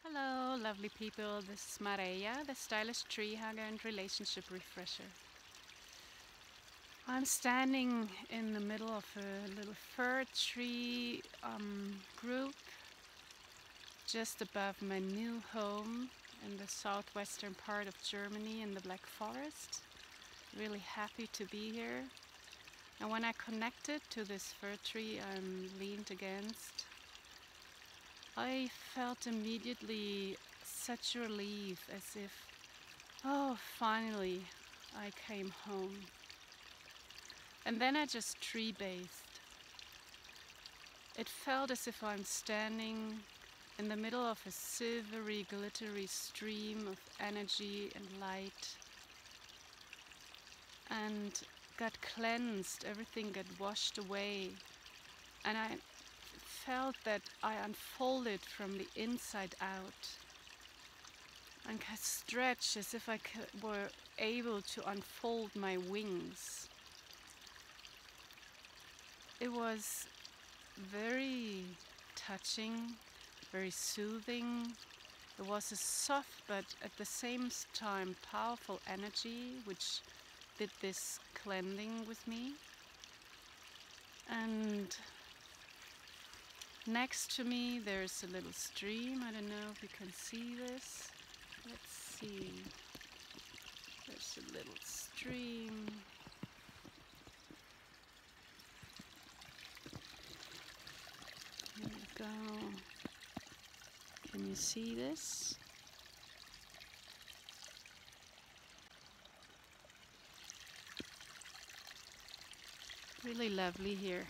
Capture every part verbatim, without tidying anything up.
Hello, lovely people. This is Mareia, the stylish tree hugger and relationship refresher. I'm standing in the middle of a little fir tree um, group just above my new home in the southwestern part of Germany in the Black Forest. Really happy to be here. And when I connected to this fir tree I'm leaned against, I felt immediately such relief, as if, oh, finally I came home. And then I just tree bathed. It felt as if I'm standing in the middle of a silvery, glittery stream of energy and light, and got cleansed, everything got washed away, and I felt that I unfolded from the inside out and could stretch as if I could, were able to unfold my wings. It was very touching, very soothing. It was a soft but at the same time powerful energy which did this cleansing with me. And next to me there's a little stream. I don't know if you can see this. Let's see. There's a little stream. Here we go. Can you see this? Really lovely here.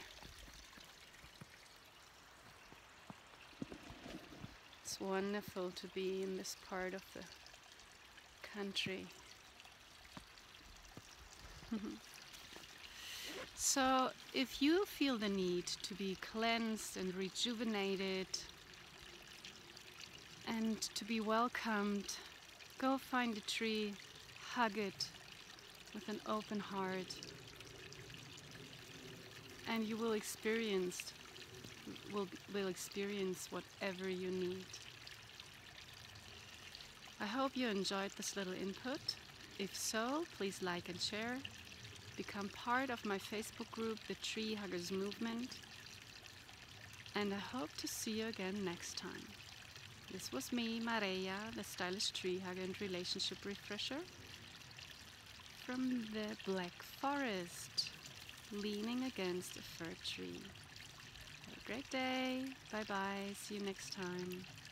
It's wonderful to be in this part of the country. So if you feel the need to be cleansed and rejuvenated and to be welcomed, go find a tree, hug it with an open heart, and you will experience will, will experience whatever you need. I hope you enjoyed this little input. If so, please like and share. Become part of my Facebook group, The Tree Huggers Movement. And I hope to see you again next time. This was me, Mareia, the stylish tree hugger and relationship refresher from the Black Forest, leaning against a fir tree. Have a great day. Bye bye. See you next time.